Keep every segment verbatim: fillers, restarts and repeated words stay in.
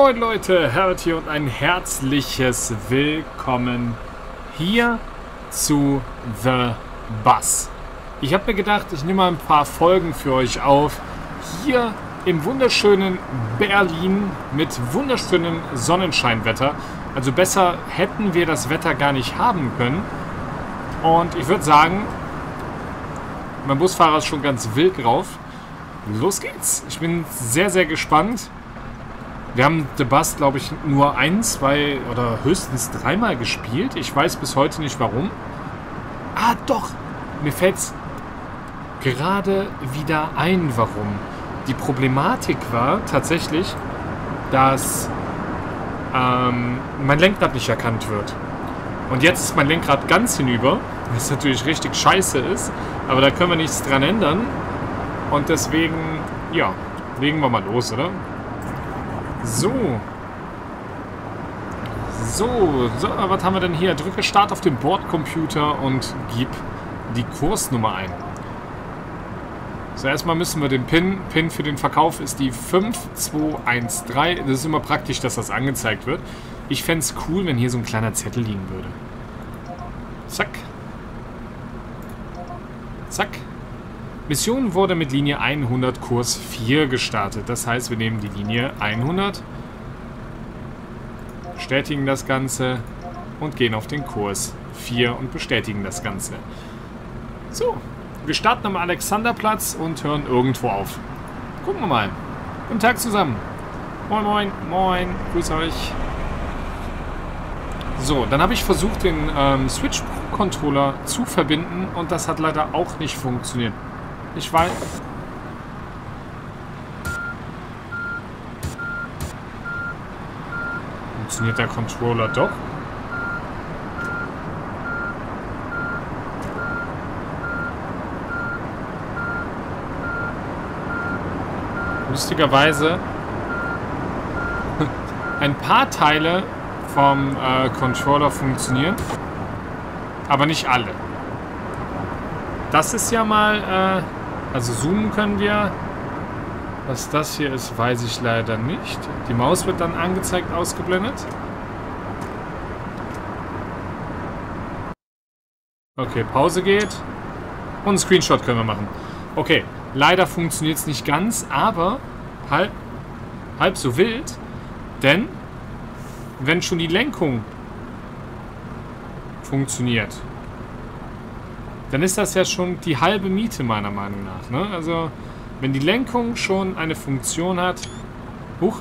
Moin Leute, Herbert hier und ein herzliches Willkommen hier zu The Bus. Ich habe mir gedacht, ich nehme mal ein paar Folgen für euch auf, hier im wunderschönen Berlin mit wunderschönem Sonnenscheinwetter. Also besser hätten wir das Wetter gar nicht haben können. Und ich würde sagen, mein Busfahrer ist schon ganz wild drauf. Los geht's. Ich bin sehr, sehr gespannt. Wir haben The Bus, glaube ich, nur ein, zwei oder höchstens dreimal gespielt. Ich weiß bis heute nicht warum. Ah, doch. Mir fällt's gerade wieder ein, warum. Die Problematik war tatsächlich, dass ähm, mein Lenkrad nicht erkannt wird. Und jetzt ist mein Lenkrad ganz hinüber, was natürlich richtig scheiße ist. Aber da können wir nichts dran ändern. Und deswegen, ja, legen wir mal los, oder? So. So, so, was haben wir denn hier? Drücke Start auf den Bordcomputer und gib die Kursnummer ein. So, erstmal müssen wir den PIN. PIN für den Verkauf ist die fünf zwei eins drei. Das ist immer praktisch, dass das angezeigt wird. Ich fände es cool, wenn hier so ein kleiner Zettel liegen würde. Zack. Zack. Mission wurde mit Linie hundert Kurs vier gestartet. Das heißt, wir nehmen die Linie hundert, bestätigen das Ganze und gehen auf den Kurs vier und bestätigen das Ganze. So, wir starten am Alexanderplatz und hören irgendwo auf. Gucken wir mal. Guten Tag zusammen. Moin, moin, moin. Grüß euch. So, dann habe ich versucht, den ähm, Switch Pro Controller zu verbinden und das hat leider auch nicht funktioniert. Ich weiß. Funktioniert der Controller doch? Lustigerweise ein paar Teile vom äh, Controller funktionieren, aber nicht alle. Das ist ja mal, äh, also zoomen können wir. Was das hier ist, weiß ich leider nicht. Die Maus wird dann angezeigt, ausgeblendet. Okay, Pause geht. Und einen Screenshot können wir machen. Okay, leider funktioniert es nicht ganz, aber halb, halb so wild. Denn, wenn schon die Lenkung funktioniert, dann ist das ja schon die halbe Miete meiner Meinung nach. Ne? Also, wenn die Lenkung schon eine Funktion hat... Huch.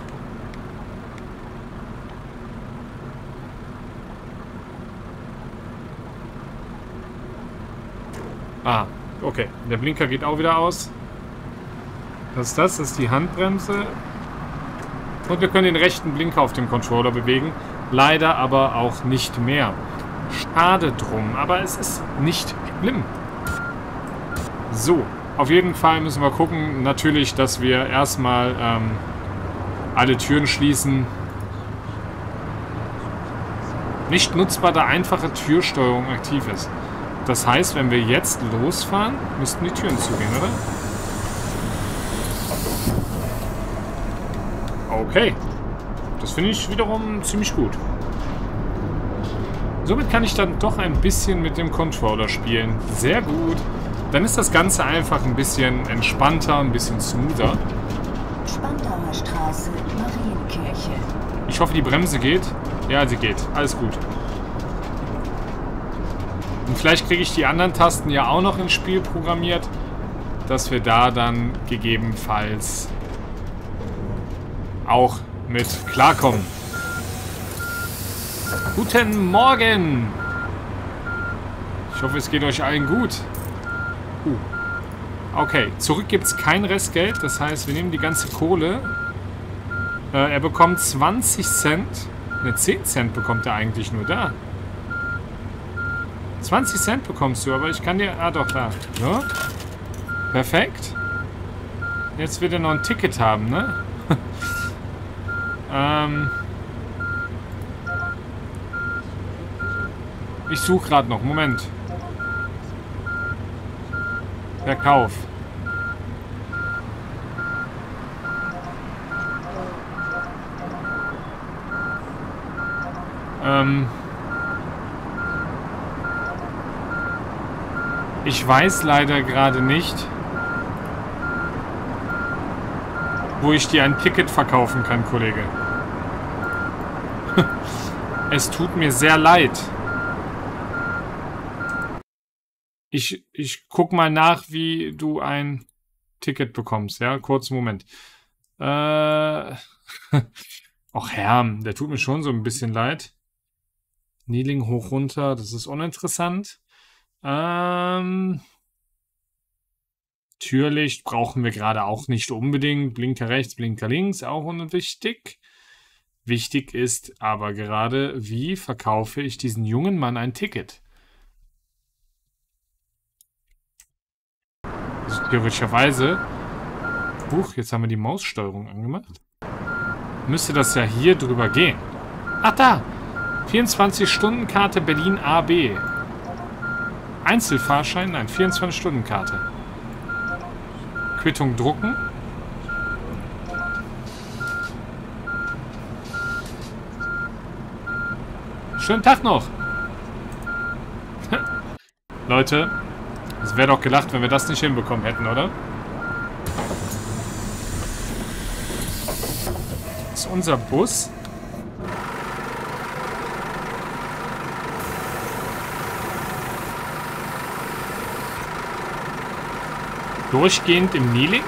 Ah, okay. Der Blinker geht auch wieder aus. Was ist das? Das ist die Handbremse. Und wir können den rechten Blinker auf dem Controller bewegen. Leider aber auch nicht mehr. Schade drum, aber es ist nicht schlimm. So, auf jeden Fall müssen wir gucken, natürlich, dass wir erstmal ähm, alle Türen schließen. Nicht nutzbar, da einfache Türsteuerung aktiv ist. Das heißt, wenn wir jetzt losfahren, müssten die Türen zugehen, oder? Okay. Das finde ich wiederum ziemlich gut. Somit kann ich dann doch ein bisschen mit dem Controller spielen. Sehr gut. Dann ist das Ganze einfach ein bisschen entspannter, ein bisschen smoother. Spandauer Straße, Marienkirche. Ich hoffe, die Bremse geht. Ja, sie geht. Alles gut. Und vielleicht kriege ich die anderen Tasten ja auch noch ins Spiel programmiert, dass wir da dann gegebenenfalls auch mit klarkommen. Guten Morgen! Ich hoffe, es geht euch allen gut. Uh. Okay, zurück gibt es kein Restgeld. Das heißt, wir nehmen die ganze Kohle. Äh, er bekommt zwanzig Cent. Ne, zehn Cent bekommt er eigentlich nur da. zwanzig Cent bekommst du, aber ich kann dir... Ah, doch, da. So. Perfekt. Jetzt wird er noch ein Ticket haben, ne? ähm... Ich suche gerade noch. Moment. Verkauf. Ähm... Ich weiß leider gerade nicht, wo ich dir ein Ticket verkaufen kann, Kollege. Es tut mir sehr leid. Ich, ich guck mal nach, wie du ein Ticket bekommst. Ja, kurzen Moment. Äh... Och, Herr, der tut mir schon so ein bisschen leid. Kneeling hoch runter, das ist uninteressant. Ähm... Türlicht brauchen wir gerade auch nicht unbedingt. Blinker rechts, Blinker links, auch unwichtig. Wichtig ist aber gerade, wie verkaufe ich diesen jungen Mann ein Ticket? Also theoretischerweise... Huch, jetzt haben wir die Maussteuerung angemacht. Müsste das ja hier drüber gehen. Ach da! vierundzwanzig-Stunden-Karte Berlin A B. Einzelfahrschein? Nein, vierundzwanzig-Stunden-Karte. Quittung drucken. Schönen Tag noch. Leute, es wäre doch gelacht, wenn wir das nicht hinbekommen hätten, oder? Das ist unser Bus. Durchgehend im Kneeling?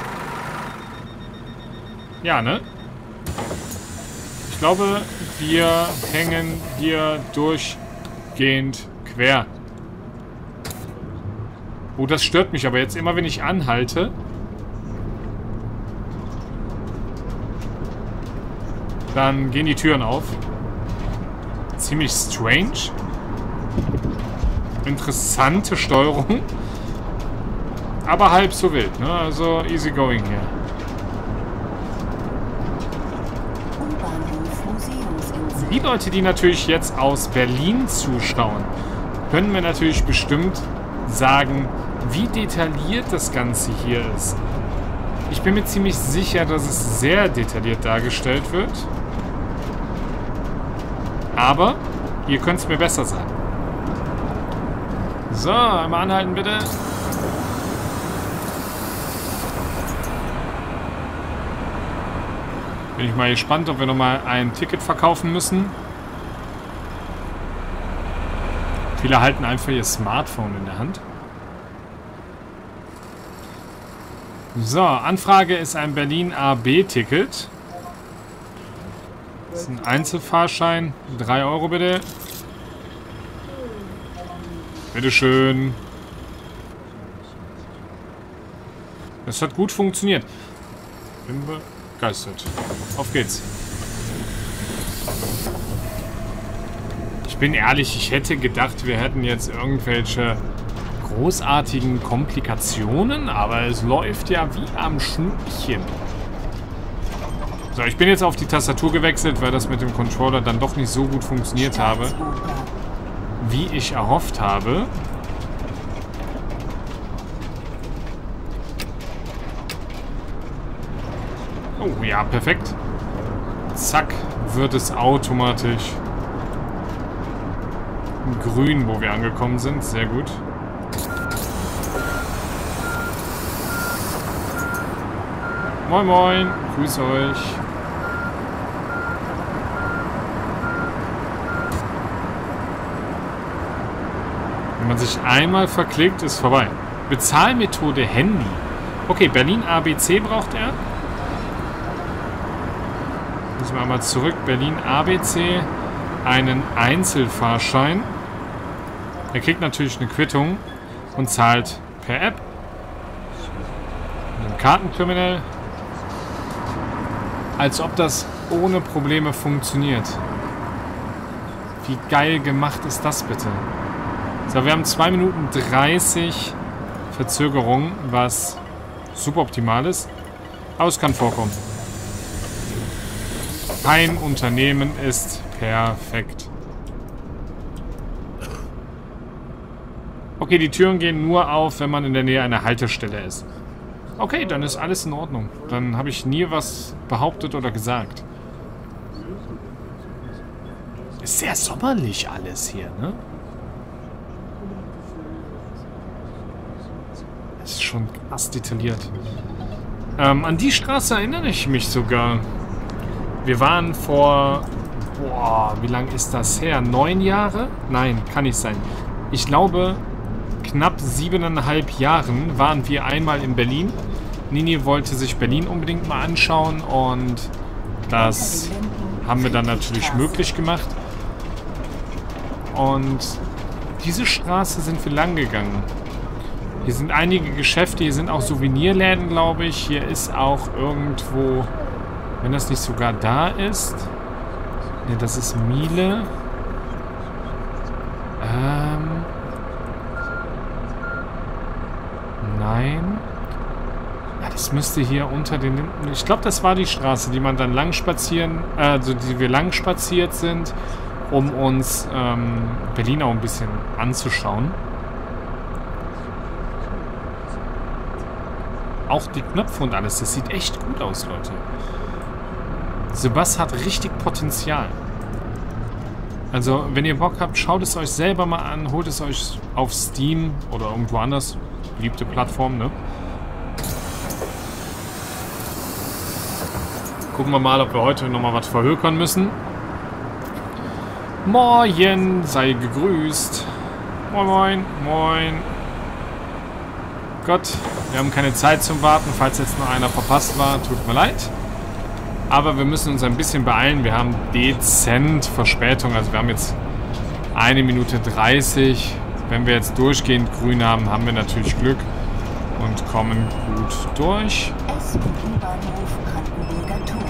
Ja, ne? Ich glaube, wir hängen hier durchgehend quer. Oh, das stört mich aber jetzt immer, wenn ich anhalte. Dann gehen die Türen auf. Ziemlich strange. Interessante Steuerung. Aber halb so wild, ne? Also easy going hier. Die Leute, die natürlich jetzt aus Berlin zuschauen, können mir natürlich bestimmt sagen, wie detailliert das Ganze hier ist. Ich bin mir ziemlich sicher, dass es sehr detailliert dargestellt wird. Aber ihr könnt es mir besser sagen. So, einmal anhalten bitte. Bin ich mal gespannt, ob wir nochmal ein Ticket verkaufen müssen. Viele halten einfach ihr Smartphone in der Hand. So, Anfrage ist ein Berlin A B-Ticket. Das ist ein Einzelfahrschein. drei Euro bitte. Bitteschön. Das hat gut funktioniert. Bin begeistert. Auf geht's. Ich bin ehrlich, ich hätte gedacht, wir hätten jetzt irgendwelche großartigen Komplikationen, aber es läuft ja wie am Schnürchen. So, ich bin jetzt auf die Tastatur gewechselt, weil das mit dem Controller dann doch nicht so gut funktioniert habe, wie ich erhofft habe. Oh ja, perfekt. Zack, wird es automatisch grün, wo wir angekommen sind. Sehr gut. Moin moin, grüß euch. Wenn man sich einmal verklickt, ist vorbei. Bezahlmethode Handy. Okay, Berlin A B C braucht er. Müssen wir einmal zurück. Berlin A B C. Einen Einzelfahrschein. Er kriegt natürlich eine Quittung und zahlt per App. Mit einem Kartenterminal. Als ob das ohne Probleme funktioniert. Wie geil gemacht ist das bitte? So, wir haben zwei Minuten dreißig Verzögerung, was super optimal ist. Aber es kann vorkommen. Kein Unternehmen ist perfekt. Okay, die Türen gehen nur auf, wenn man in der Nähe einer Haltestelle ist. Okay, dann ist alles in Ordnung. Dann habe ich nie was behauptet oder gesagt. Ist sehr sommerlich alles hier, ne? Das ist schon krass detailliert. Ähm, an die Straße erinnere ich mich sogar. Wir waren vor... Boah, wie lang ist das her? Neun Jahre? Nein, kann nicht sein. Ich glaube, knapp siebeneinhalb Jahren waren wir einmal in Berlin. Nini wollte sich Berlin unbedingt mal anschauen und das haben wir dann natürlich möglich gemacht. Und diese Straße sind wir lang gegangen. Hier sind einige Geschäfte, hier sind auch Souvenirläden, glaube ich. Hier ist auch irgendwo, wenn das nicht sogar da ist. Ne, das ist Miele. Ähm. Nein. Ja, das müsste hier unter den Linden. Ich glaube, das war die Straße, die man dann lang spazieren, äh, also die wir lang spaziert sind, um uns ähm, Berlin auch ein bisschen anzuschauen. Auch die Knöpfe und alles, das sieht echt gut aus, Leute. Sebas hat richtig Potenzial. Also, wenn ihr Bock habt, schaut es euch selber mal an, holt es euch auf Steam oder irgendwo anders. Beliebte Plattform, ne? Gucken wir mal, ob wir heute nochmal was verhökern müssen. Moin, sei gegrüßt. Moin, moin, moin. Gott, wir haben keine Zeit zum Warten, falls jetzt noch einer verpasst war, tut mir leid. Aber wir müssen uns ein bisschen beeilen, wir haben dezent Verspätung, also wir haben jetzt eine Minute dreißig. Wenn wir jetzt durchgehend grün haben, haben wir natürlich Glück und kommen gut durch. S- und U-Bahnhof Brandenburger Tor.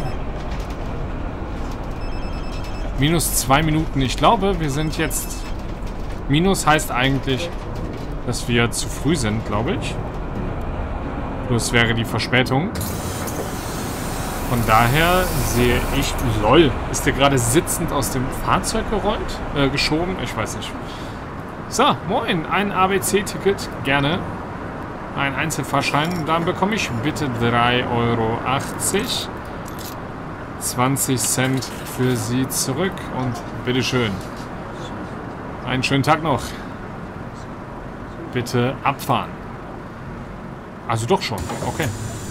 Minus zwei Minuten, ich glaube, wir sind jetzt... Minus heißt eigentlich, dass wir zu früh sind, glaube ich. Plus wäre die Verspätung. Von daher sehe ich... LOL, ist der gerade sitzend aus dem Fahrzeug gerollt? Äh, geschoben? Ich weiß nicht. So, moin, ein A B C-Ticket, gerne. Ein Einzelfahrschein, dann bekomme ich bitte drei Euro achtzig. zwanzig Cent für Sie zurück und bitteschön. Einen schönen Tag noch. Bitte abfahren. Also doch schon, okay.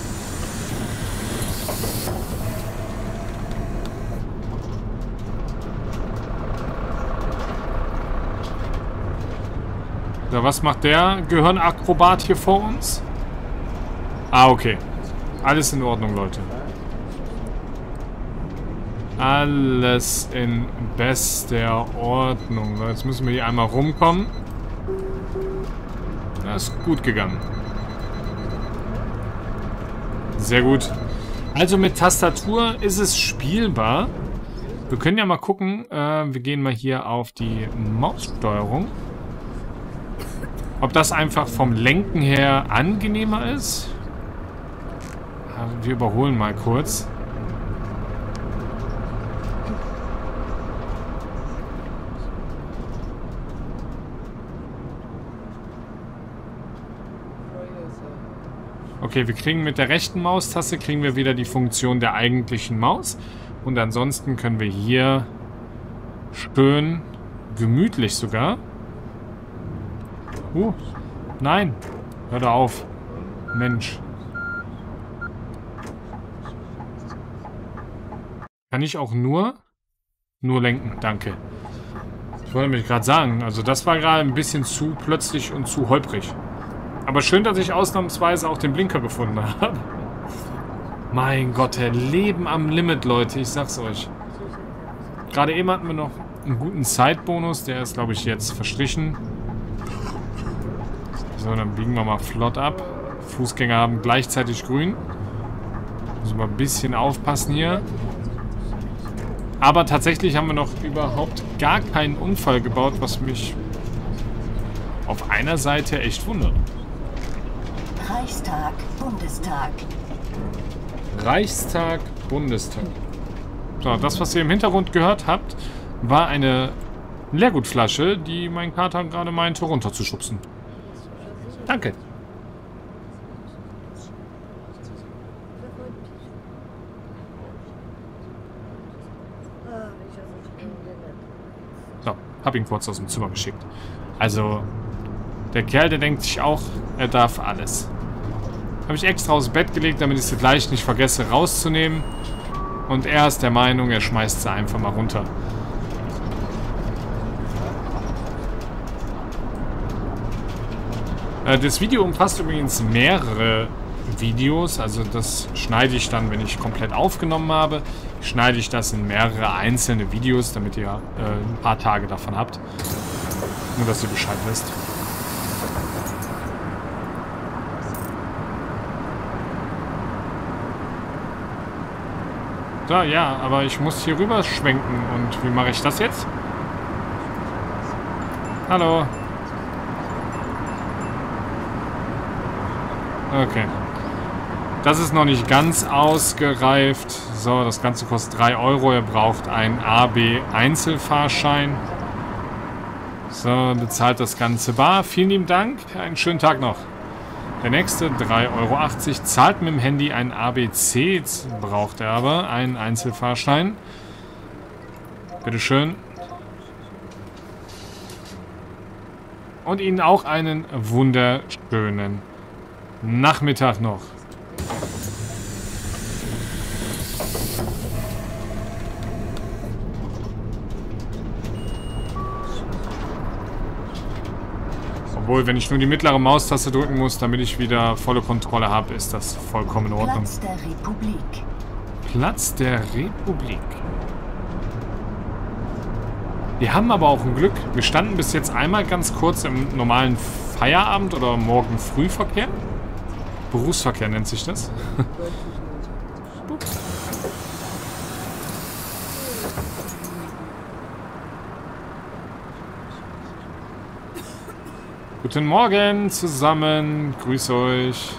So, was macht der Gehirnakrobat hier vor uns? Ah, okay. Alles in Ordnung, Leute. Alles in bester Ordnung. Jetzt müssen wir hier einmal rumkommen. Das ist gut gegangen. Sehr gut. Also mit Tastatur ist es spielbar. Wir können ja mal gucken. Äh, wir gehen mal hier auf die Maussteuerung. Ob das einfach vom Lenken her angenehmer ist? Wir überholen mal kurz. Okay, wir kriegen mit der rechten Maustaste kriegen wir wieder die Funktion der eigentlichen Maus. Und ansonsten können wir hier schön gemütlich sogar. Uh, nein. Hör doch auf. Mensch. Kann ich auch nur? Nur lenken, danke. Ich wollte mich gerade sagen, also das war gerade ein bisschen zu plötzlich und zu holprig. Aber schön, dass ich ausnahmsweise auch den Blinker gefunden habe. Mein Gott, der Leben am Limit, Leute, ich sag's euch. Gerade eben hatten wir noch einen guten Zeitbonus, der ist, glaube ich, jetzt verstrichen. So, dann biegen wir mal flott ab. Fußgänger haben gleichzeitig grün. Müssen wir ein bisschen aufpassen hier. Aber tatsächlich haben wir noch überhaupt gar keinen Unfall gebaut, was mich auf einer Seite echt wundert. Reichstag, Bundestag. Reichstag, Bundestag. So, das, was ihr im Hintergrund gehört habt, war eine Leergutflasche, die mein Kater gerade meinte, runterzuschubsen. Danke. So, hab ihn kurz aus dem Zimmer geschickt. Also, der Kerl, der denkt sich auch, er darf alles. Habe ich extra aufs Bett gelegt, damit ich sie gleich nicht vergesse rauszunehmen. Und er ist der Meinung, er schmeißt sie einfach mal runter. Äh, das Video umfasst übrigens mehrere Videos. Also das schneide ich dann, wenn ich komplett aufgenommen habe. Schneide ich das in mehrere einzelne Videos, damit ihr äh, ein paar Tage davon habt. Nur, dass ihr Bescheid wisst. So, ja, aber ich muss hier rüber schwenken. Und wie mache ich das jetzt? Hallo. Okay. Das ist noch nicht ganz ausgereift. So, das Ganze kostet drei Euro. Ihr braucht einen A B-Einzelfahrschein. So, bezahlt das Ganze bar. Vielen lieben Dank. Einen schönen Tag noch. Der nächste, drei Euro achtzig, zahlt mit dem Handy ein A B C. Jetzt braucht er aber einen Einzelfahrschein. Bitteschön. Und Ihnen auch einen wunderschönen Nachmittag noch. Obwohl, wenn ich nur die mittlere Maustaste drücken muss, damit ich wieder volle Kontrolle habe, ist das vollkommen in Ordnung. Platz der Republik. Platz der Republik. Wir haben aber auch ein Glück. Wir standen bis jetzt einmal ganz kurz im normalen Feierabend- oder morgen Frühverkehr. Berufsverkehr nennt sich das. Guten Morgen zusammen. Grüß euch.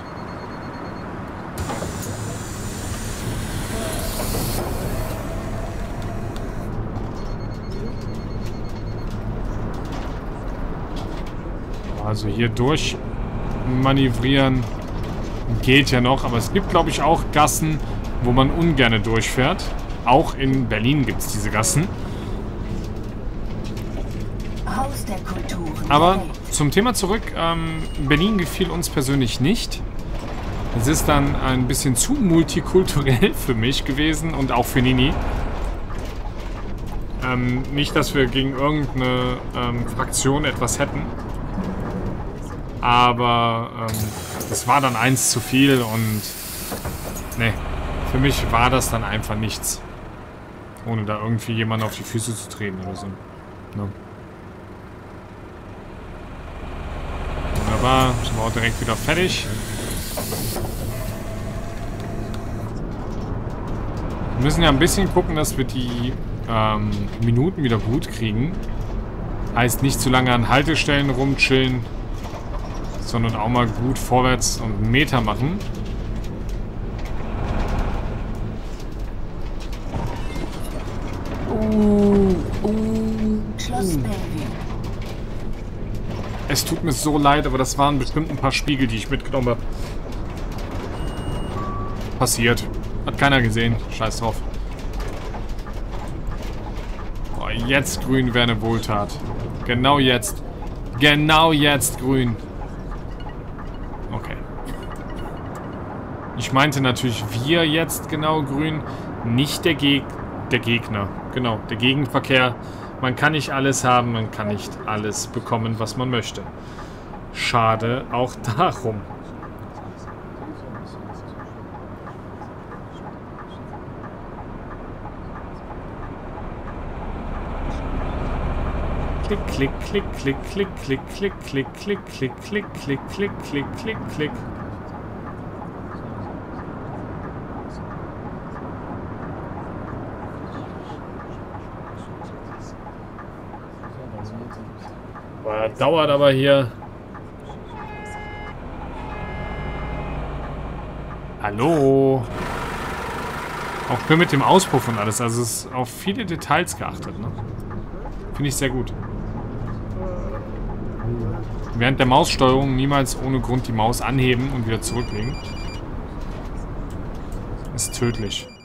Also hier durch manövrieren geht ja noch, aber es gibt, glaube ich, auch Gassen, wo man ungerne durchfährt. Auch in Berlin gibt es diese Gassen. Haus der Kulturen. Aber zum Thema zurück. Ähm, Berlin gefiel uns persönlich nicht. Es ist dann ein bisschen zu multikulturell für mich gewesen und auch für Nini. Ähm, nicht, dass wir gegen irgendeine ähm, Fraktion etwas hätten. Aber ähm, das war dann eins zu viel und ne, für mich war das dann einfach nichts. Ohne da irgendwie jemanden auf die Füße zu treten oder so. Ne? Wunderbar, sind wir auch direkt wieder fertig. Wir müssen ja ein bisschen gucken, dass wir die ähm, Minuten wieder gut kriegen. Heißt nicht zu lange an Haltestellen rumchillen, sondern auch mal gut vorwärts und einen Meter machen. Uh, uh, Schloss Bellevue. Es tut mir so leid, aber das waren bestimmt ein paar Spiegel, die ich mitgenommen habe. Passiert. Hat keiner gesehen. Scheiß drauf. Boah, jetzt grün wäre eine Wohltat. Genau jetzt. Genau jetzt grün. Okay. Ich meinte natürlich wir jetzt genau grün, nicht der, Geg der Gegner. Genau, der Gegenverkehr. Man kann nicht alles haben, man kann nicht alles bekommen, was man möchte. Schade auch darum. Klick, klick, klick, klick, klick, klick, klick, klick, klick, klick, klick, klick, klick, klick, klick, klick. Boah, das dauert aber hier. Hallo. Auch schön mit dem Auspuff und alles. Also es ist auf viele Details geachtet, ne? Finde ich sehr gut. Während der Maussteuerung niemals ohne Grund die Maus anheben und wieder zurücklegen. Ist tödlich.